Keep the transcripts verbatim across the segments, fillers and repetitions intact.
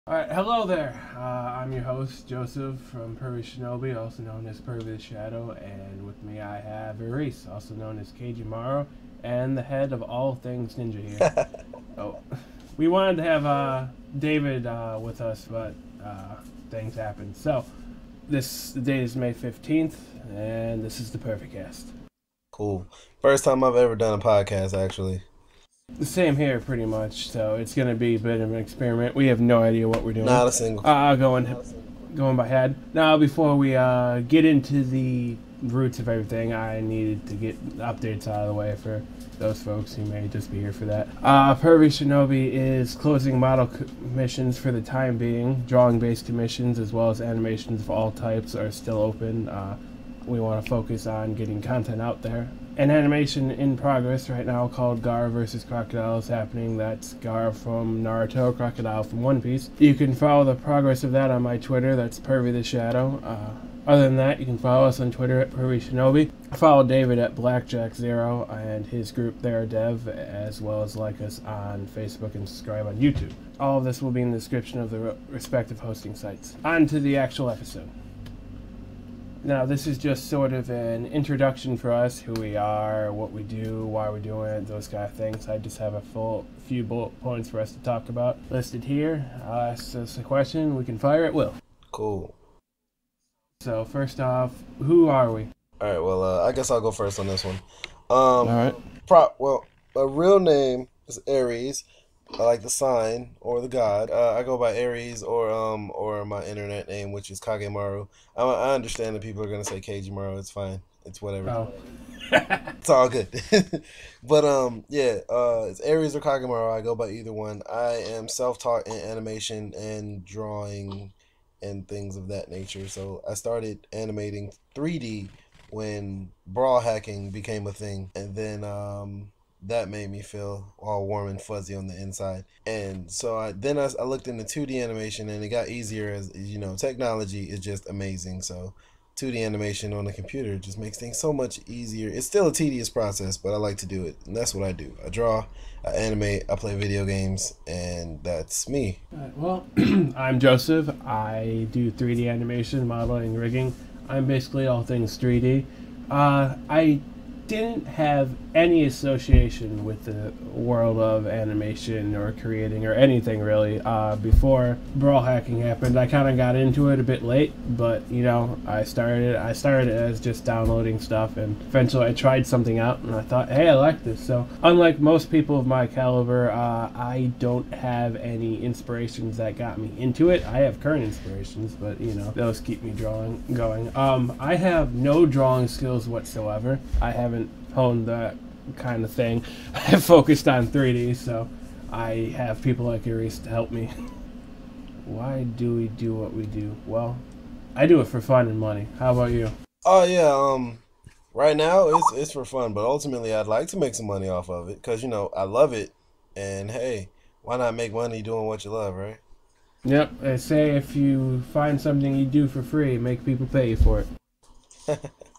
Alright, hello there. Uh, I'm your host, Joseph from Pervy Shinobi, also known as Pervy the Shadow, and with me I have Reese, also known as Keiji Maro, and the head of all things ninja here. Oh, we wanted to have uh, David uh, with us, but uh, things happened. So, this the date is May fifteenth, and this is the Perfect Cast. Cool. First time I've ever done a podcast, actually. The same here, pretty much. So it's gonna be a bit of an experiment. We have no idea what we're doing. Not a single. Uh, going, going by head. Now, before we uh, get into the roots of everything, I needed to get updates out of the way for those folks who may just be here for that. Uh, Pervy Shinobi is closing model commissions for the time being. Drawing-based commissions, as well as animations of all types, are still open. Uh, we want to focus on getting content out there. An animation in progress right now called Gaara versus. Crocodile is happening. That's Gaara from Naruto, Crocodile from One Piece. You can follow the progress of that on my Twitter. That's Pervy the Shadow. Uh, other than that, you can follow us on Twitter at Pervy Shinobi. Follow David at Blackjack Zero and his group there, Dev, as well as like us on Facebook and subscribe on YouTube. All of this will be in the description of the respective hosting sites. On to the actual episode. Now, this is just sort of an introduction for us, who we are, what we do, why we're doing it, those kind of things. I just have a full few bullet points for us to talk about listed here. I'll ask us a question, we can fire at will. Cool. So, first off, who are we? Alright, well, uh, I guess I'll go first on this one. Um, Alright. Pro- well, my real name is Aries. I like the sign or the god. Uh, I go by Aries or um or my internet name, which is Kagemaru. I, I understand that people are gonna say Keijimaru. It's fine. It's whatever. Oh. It's all good. But um yeah, uh, it's Aries or Kagemaru. I go by either one. I am self-taught in animation and drawing and things of that nature. So I started animating three D when brawl hacking became a thing, and then um. that made me feel all warm and fuzzy on the inside. And so I then I, I looked into two D animation, and it got easier as, you know, technology is just amazing. So two D animation on the computer just makes things so much easier. It's still a tedious process, but I like to do it. And that's what I do. I draw, I animate, I play video games, and that's me. Alright, well, I'm Joseph. I do three D animation, modeling, rigging. I'm basically all things three D. Uh, I didn't have any association with the world of animation or creating or anything really uh, before brawl hacking happened. I kind of got into it a bit late, but you know, I started I started as just downloading stuff, and eventually I tried something out and I thought, hey, I like this. So unlike most people of my caliber, uh, I don't have any inspirations that got me into it. I have current inspirations, but you know, those keep me drawing going. Um, I have no drawing skills whatsoever. I haven't honed that kind of thing. I focused on three D, so I have people like Aries to help me. Why do we do what we do? Well, I do it for fun and money. How about you? Oh yeah, um, right now it's it's for fun, but ultimately I'd like to make some money off of it because, you know, I love it, and hey, why not make money doing what you love, right? Yep, they say if you find something you do for free, make people pay you for it.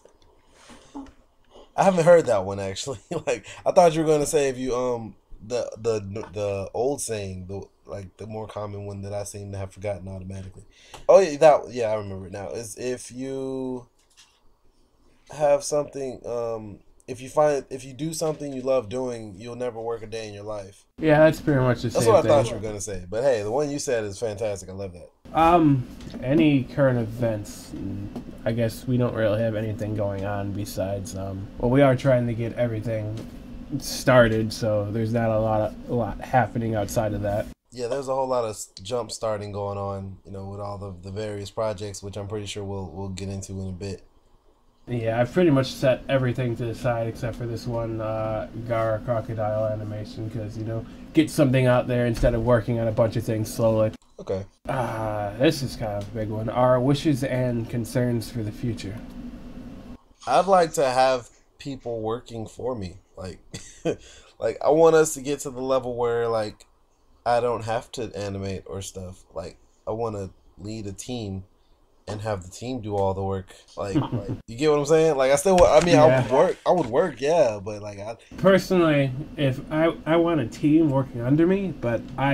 I haven't heard that one actually. Like, I thought you were gonna say if you um the the the old saying, the like the more common one that I seem to have forgotten automatically. Oh yeah, that yeah, I remember it now. Is if you have something um if you find if you do something you love doing, you'll never work a day in your life. Yeah, that's pretty much the That's same what I thought thing. you were gonna say. But hey, the one you said is fantastic. I love that. Um, any current events? I guess we don't really have anything going on besides, um, well, we are trying to get everything started, so there's not a lot of, a lot happening outside of that. Yeah, there's a whole lot of jump starting going on, you know, with all the the various projects, which I'm pretty sure we'll we'll get into in a bit. Yeah, I've pretty much set everything to the side except for this one uh, Gaara Crocodile animation, because, you know, get something out there instead of working on a bunch of things slowly. Okay. Ah, uh, this is kind of a big one. Our wishes and concerns for the future. I'd like to have people working for me. Like like I want us to get to the level where like I don't have to animate or stuff. Like I want to lead a team and have the team do all the work. Like, like you get what I'm saying? Like I still, I mean, I would Yeah. work, I would work, yeah, but like I, Personally, if I I want a team working under me, but I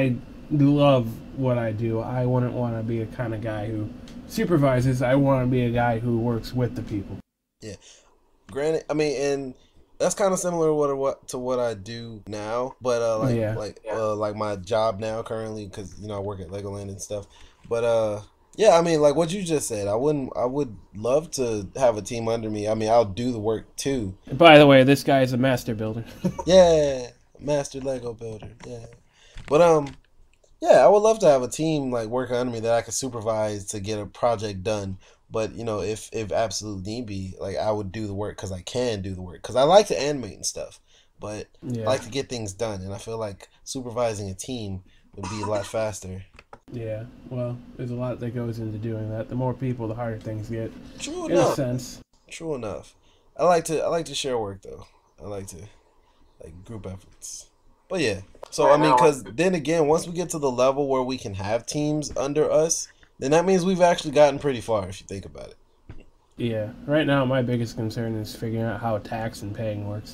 love what I do. I wouldn't want to be a kind of guy who supervises. I want to be a guy who works with the people. Yeah. Granted, I mean, and that's kind of similar to what, what to what I do now, but uh, like Yeah. like uh, like my job now currently, because you know I work at Legoland and stuff. But uh, yeah, I mean, like what you just said, I wouldn't, I would love to have a team under me. I mean, I'll do the work too. By the way, this guy is a master builder. Yeah, master Lego builder. Yeah, but um, yeah, I would love to have a team like working under me that I could supervise to get a project done. But you know, if if absolute need be, like I would do the work because I can do the work because I like to animate and stuff. But I Yeah. like to get things done, and I feel like supervising a team would be a lot faster. Yeah. Well, there's a lot that goes into doing that. The more people, the harder things get, True in a enough. sense. True enough. I like to I like to share work though. I like to like group efforts. But yeah. So I mean, because then again, once we get to the level where we can have teams under us, then that means we've actually gotten pretty far if you think about it. Yeah. Right now, my biggest concern is figuring out how tax and paying works.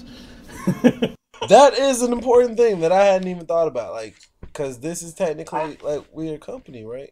That is an important thing that I hadn't even thought about, like, because this is technically like we're a company, right?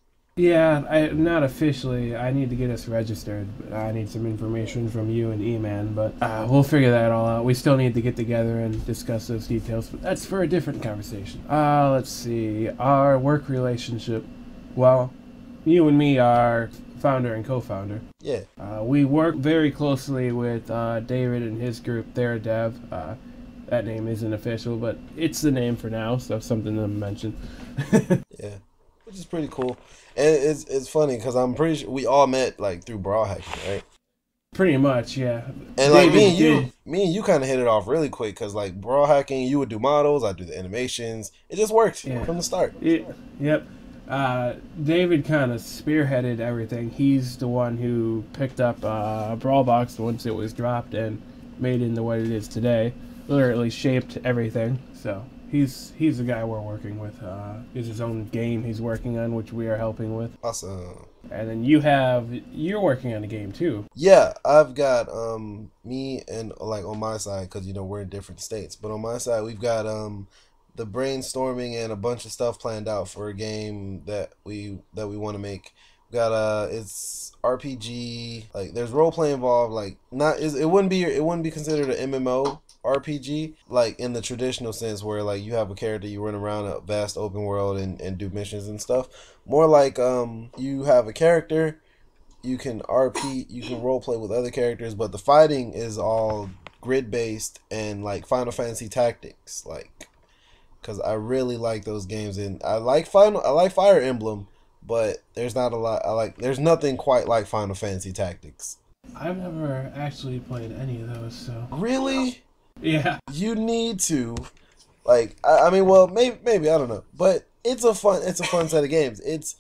Yeah, I not officially. I need to get us registered. I need some information from you and E-Man, but uh, we'll figure that all out. We still need to get together and discuss those details, but that's for a different conversation. Uh, let's see. Our work relationship. Well, you and me are founder and co-founder. Yeah. Uh, we work very closely with uh, David and his group, TheraDev. Uh, that name isn't official, but it's the name for now, so something to mention. Yeah. Which is pretty cool. And it's it's funny because I'm pretty sure we all met like through brawl hacking, right? Pretty much, yeah. And like me and David you, did- me and you kind of hit it off really quick because like brawl hacking, you would do models, I do the animations. It just worked Yeah. from the start. It, yep. Uh, David kind of spearheaded everything. He's the one who picked up uh, Brawlbox once it was dropped and made it into what it is today. Literally shaped everything. So he's he's the guy we're working with. Uh, is his own game he's working on, which we are helping with. Awesome. And then you have you're working on a game too. Yeah, I've got um me and like on my side because you know we're in different states, but on my side we've got um the brainstorming and a bunch of stuff planned out for a game that we that we want to make. We got uh it's R P G, like there's role play involved, like not is it wouldn't be it wouldn't be considered an M M O R P G like in the traditional sense where like you have a character, you run around a vast open world and, and do missions and stuff. More like um you have a character, you can R P, you can role play with other characters, but the fighting is all grid based and like Final Fantasy Tactics, like because I really like those games and I like Final, I like Fire Emblem, but there's not a lot. I like there's nothing quite like Final Fantasy Tactics. I've never actually played any of those, so Really, yeah. you need to, like I, I mean, well maybe maybe I don't know, but it's a fun it's a fun set of games. It's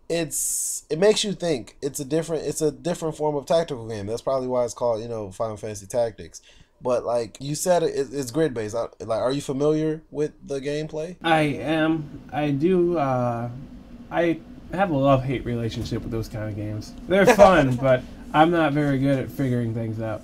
it's it makes you think. It's a different it's a different form of tactical game. That's probably why it's called you know Final Fantasy Tactics. But like you said, it, it's grid based. Like, are you familiar with the gameplay? I am. I do. Uh, I have a love-hate relationship with those kind of games. They're fun, but I'm not very good at figuring things out.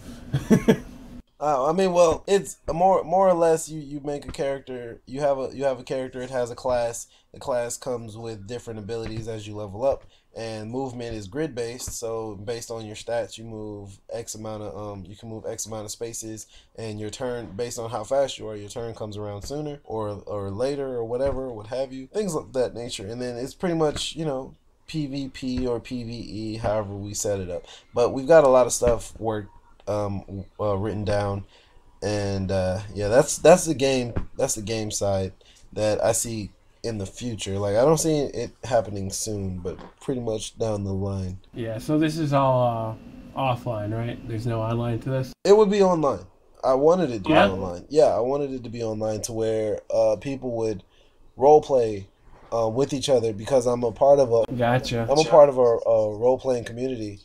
Uh, I mean, well, it's more more or less you, you make a character. You have a you have a character. It has a class. The class comes with different abilities as you level up, and movement is grid based. So based on your stats, you move X amount of um you can move X amount of spaces, and your turn based on how fast you are, your turn comes around sooner or or later or whatever, what have you, things of that nature. And then it's pretty much you know PvP or PvE, however we set it up. But we've got a lot of stuff worked um uh, written down, and uh, yeah, that's that's the game. That's the game side that I see in the future. Like I don't see it happening soon, but pretty much down the line. Yeah, so this is all uh, offline, right? There's no online to this? It would be online. I wanted it to Yeah? be online. Yeah, I wanted it to be online to where uh, people would role play uh, with each other because I'm a part of a Gotcha. I'm a part of a, a role playing community.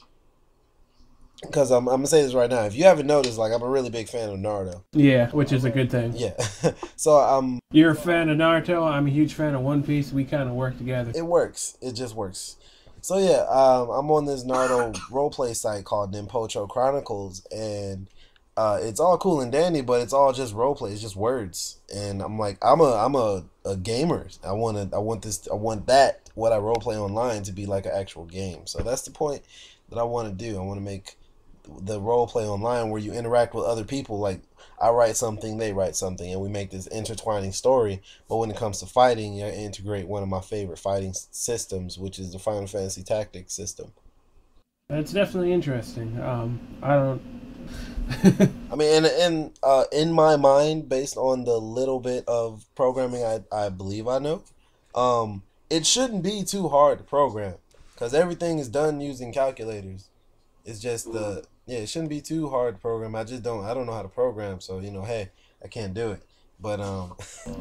Because I'm, I'm gonna say this right now. If you haven't noticed, like I'm a really big fan of Naruto. Yeah, which is a good thing. Yeah, so um, You're a fan of Naruto. I'm a huge fan of One Piece. We kind of work together. it works. It just works. So yeah, um, I'm on this Naruto roleplay site called Nimpocho Chronicles, and uh, it's all cool and dandy, but it's all just role play. It's just words, and I'm like, I'm a, I'm a, a gamer. I want to, I want this, I want that what I role play online to be like an actual game. So that's the point that I want to do. I want to make the role play online where you interact with other people. Like I write something, they write something, and we make this intertwining story. But when it comes to fighting, you integrate one of my favorite fighting systems, which is the Final Fantasy Tactics system. That's definitely interesting. Um, I don't. I mean, and, and uh, in my mind, based on the little bit of programming I, I believe I know, um, it shouldn't be too hard to program because everything is done using calculators. It's just the yeah, it shouldn't be too hard to program. I just don't I don't know how to program, so you know, hey, I can't do it. But um,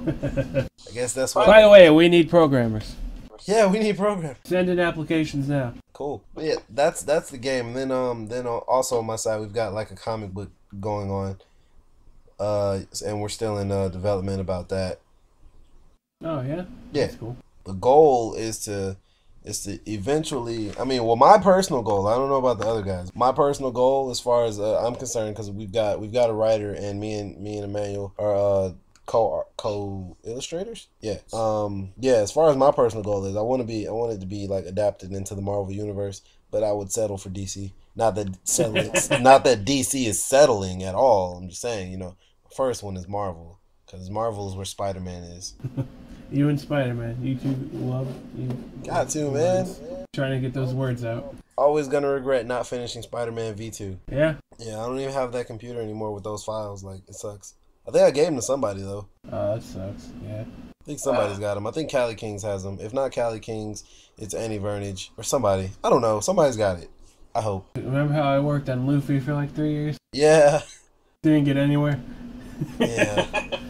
I guess that's why. By the way, we need programmers. Yeah, we need programmers. Send in applications now. Cool. But yeah, that's that's the game. And then um then also on my side we've got like a comic book going on. Uh and we're still in uh, development about that. Oh yeah? Yeah. That's cool. The goal is to is to eventually, I mean, well my personal goal, I don't know about the other guys. My personal goal as far as uh, I'm concerned, cuz we've got we've got a writer and me and me and Emmanuel are uh co co illustrators. Yeah. Um yeah, as far as my personal goal is, I want to be I want it to be like adapted into the Marvel universe, but I would settle for D C. Not that settling not that D C is settling at all. I'm just saying, you know, the first one is Marvel cuz Marvel is where Spider-Man is. You and Spider-Man, you two love you. Got to, man. Trying to get those words out. Always gonna regret not finishing Spider-Man V two. Yeah. Yeah, I don't even have that computer anymore with those files. Like, it sucks. I think I gave them to somebody, though. Oh, that sucks. Yeah. I think somebody's got them. I think Cali Kings has them. If not Cali Kings, it's Annie Vernage or somebody. I don't know. Somebody's got it. I hope. Remember how I worked on Luffy for like three years? Yeah. Didn't get anywhere. Yeah.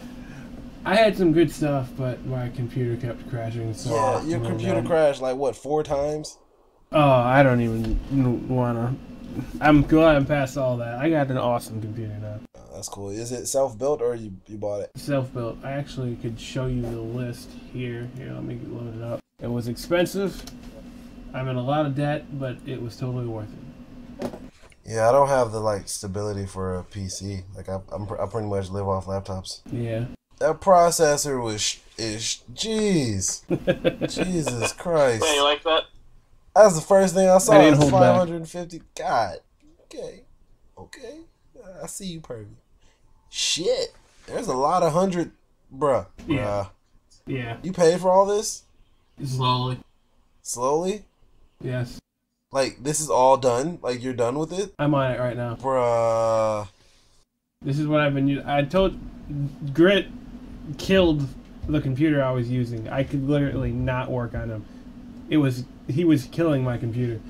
I had some good stuff, but my computer kept crashing. So Yeah, your computer crashed like, what, four times? Oh, I don't even wanna. I'm glad I'm past all that. I got an awesome computer now. Oh, that's cool. Is it self-built or you, you bought it? Self-built. I actually could show you the list here. Here, let me load it up. It was expensive. I'm in a lot of debt, but it was totally worth it. Yeah, I don't have the like stability for a P C. Like I, I'm, I pretty much live off laptops. Yeah. That processor was is jeez, Jesus Christ. Yeah, you like that? That's the first thing I saw. I didn't It's hold back. five hundred fifty. God. Okay. Okay. I see you, Pervy. Shit. There's a lot of hundred, bruh. Bruh. Yeah. Yeah. You paid for all this Slowly. slowly? Yes. Like this is all done? Like you're done with it, I'm on it right now. bruh? This is what I've been using. I told Grit killed the computer I was using. I could literally not work on him. It was he was killing my computer.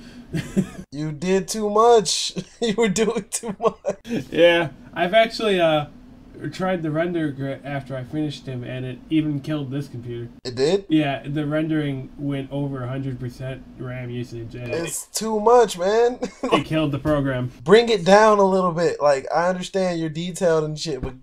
You did too much. You were doing too much. Yeah, I've actually uh tried the render Grit after I finished him, and it even killed this computer. It did? Yeah, the rendering went over one hundred percent RAM usage, and it, It's too much, man. it killed the program. Bring it down a little bit. Like I understand you're detailed and shit, but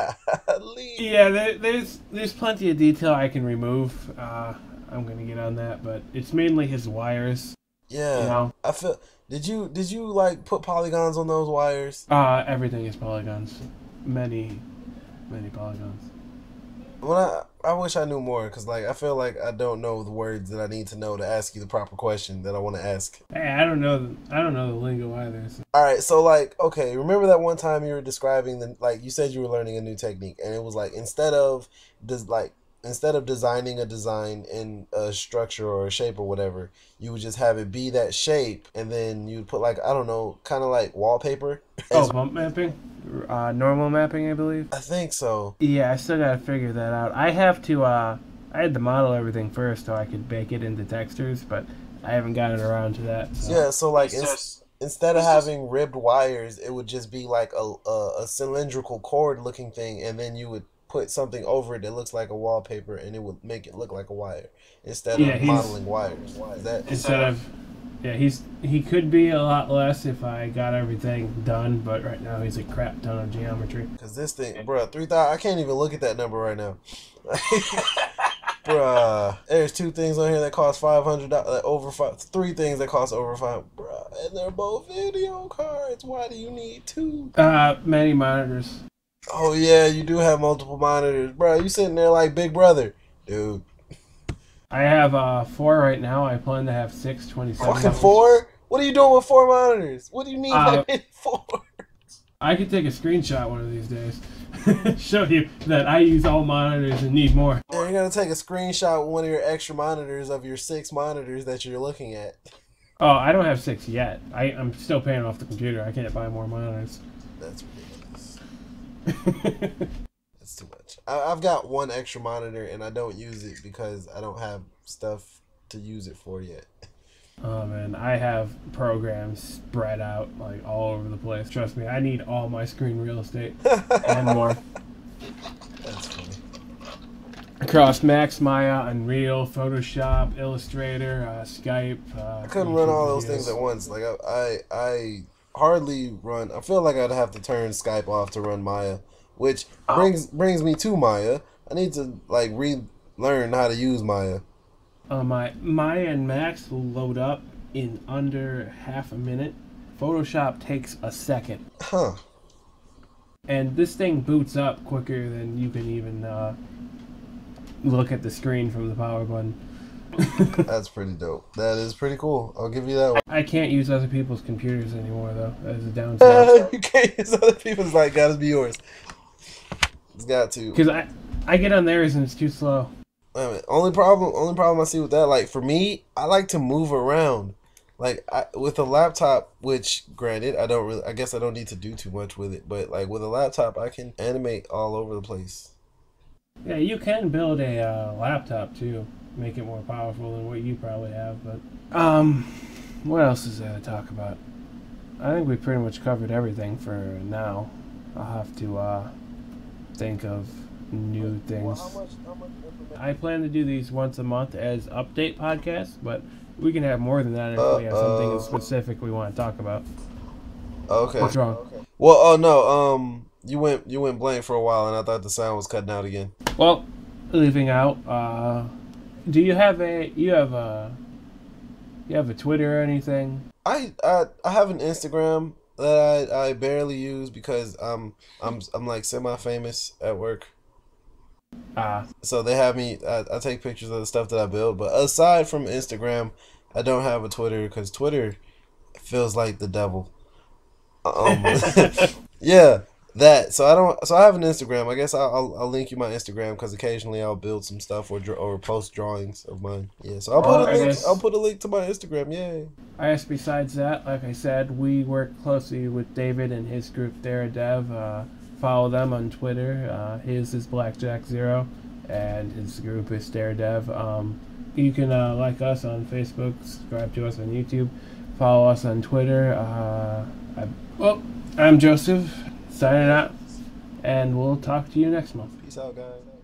golly. Yeah, there, there's there's plenty of detail I can remove. Uh, I'm gonna get on that, but it's mainly his wires. Yeah. You know? I feel. Did you did you like put polygons on those wires? Uh, everything is polygons. Many, many polygons. When I I wish I knew more, cause like I feel like I don't know the words that I need to know to ask you the proper question that I want to ask. Hey, I don't know. The, I don't know the lingo either. So. All right, so like, okay, remember that one time you were describing the like you said you were learning a new technique, and it was like instead of des- like instead of designing a design in a structure or a shape or whatever, you would just have it be that shape, and then you'd put like I don't know, kind of like wallpaper. Oh, bump mapping, uh, normal mapping, I believe. I think so. Yeah, I still gotta figure that out. I have to. Uh, I had to model everything first so I could bake it into textures, but I haven't gotten around to that. So. Yeah, so like It's ins- just- instead of it's just- having ribbed wires, it would just be like a, a a cylindrical cord looking thing, and then you would put something over it that looks like a wallpaper, and it would make it look like a wire instead Yeah, of he's- modeling wires. Is that Instead of, yeah, he's he could be a lot less if I got everything done, but right now he's a crap ton of geometry. because this thing, bruh, three thousand? I can't even look at that number right now. Bruh, there's two things on here that cost five hundred dollars. Over five, three things that cost over five. Bruh, and they're both video cards. Why do you need two? Uh, many monitors. Oh yeah, you do have multiple monitors, bro. You sitting there like Big Brother, dude. I have uh four right now. I plan to have six, twenty-seven. Fucking four? What are you doing with four monitors? What do you need Uh, like many four? I could take a screenshot one of these days. Show you that I use all monitors and need more. Yeah, you're gonna take a screenshot with one of your extra monitors of your six monitors that you're looking at. Oh, I don't have six yet. I, I'm still paying off the computer. I can't buy more monitors. That's ridiculous. That's too much. I, I've got one extra monitor and I don't use it because I don't have stuff to use it for yet. Oh man, I have programs spread out like all over the place. Trust me, I need all my screen real estate and more. That's funny. Across Max, Maya, Unreal, Photoshop, Illustrator, uh, Skype. Uh, I couldn't run all those things at once. Like I, I, I hardly run. I feel like I'd have to turn Skype off to run Maya, which Oh. brings brings me to Maya. I need to like relearn how to use Maya. Uh, my Maya and Max will load up in under half a minute. Photoshop takes a second. Huh. And this thing boots up quicker than you can even uh, look at the screen from the power button. That's pretty dope. That is pretty cool. I'll give you that one. I can't use other people's computers anymore, though. That is a downside. You can't use other people's, like, gotta be yours. It's got to. Because I, I get on theirs and it's too slow. I mean, only problem, only problem I see with that, like for me, I like to move around, like I, with a laptop. Which, granted, I don't really. I guess I don't need to do too much with it, but like with a laptop, I can animate all over the place. Yeah, you can build a uh, laptop too, make it more powerful than what you probably have. But um, what else is there to talk about? I think we pretty much covered everything for now. I'll have to uh, think of new things. Well, how much, how much information? I plan to do these once a month as update podcasts, but we can have more than that if Uh, we have something uh, specific we want to talk about. Okay. What's wrong? Okay. Well, oh no, um, you went you went blank for a while, and I thought the sound was cutting out again. Well, leaving out, uh, do you have a you have a you have a Twitter or anything? I I, I have an Instagram that I, I barely use because I'm I'm I'm like semi-famous at work. Ah, So they have me. I, I take pictures of the stuff that I build, but aside from Instagram, I don't have a Twitter because Twitter feels like the devil. Um, yeah, that. So I don't. So I have an Instagram. I guess I'll I'll, I'll link you my Instagram because occasionally I'll build some stuff or draw, or post drawings of mine. Yeah. So I'll put Well, a I link. guess- I'll put a link to my Instagram. Yay. I guess besides that, like I said, we work closely with David and his group DaraDev. Uh, follow them on Twitter. Uh, his is Blackjack Zero, and his group is DaraDev. Um, you can uh, like us on Facebook, subscribe to us on YouTube, follow us on Twitter. Uh, I, well, I'm Joseph, signing out, and we'll talk to you next month. Peace out, guys.